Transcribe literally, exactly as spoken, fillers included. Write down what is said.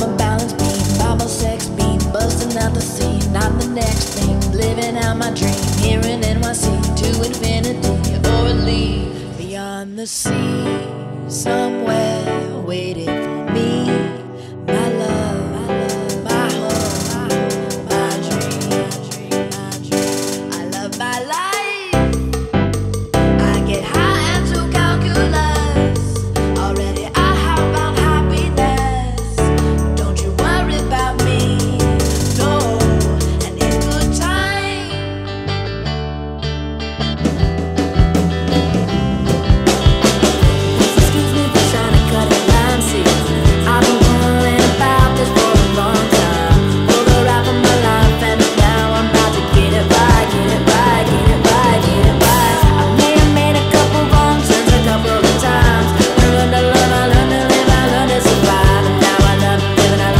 I'm a balance beam, I'm a sex beam, busting out the scene. I'm the next thing, living out my dream. Here in N Y C, to infinity, or a leave beyond the sea, somewhere waiting for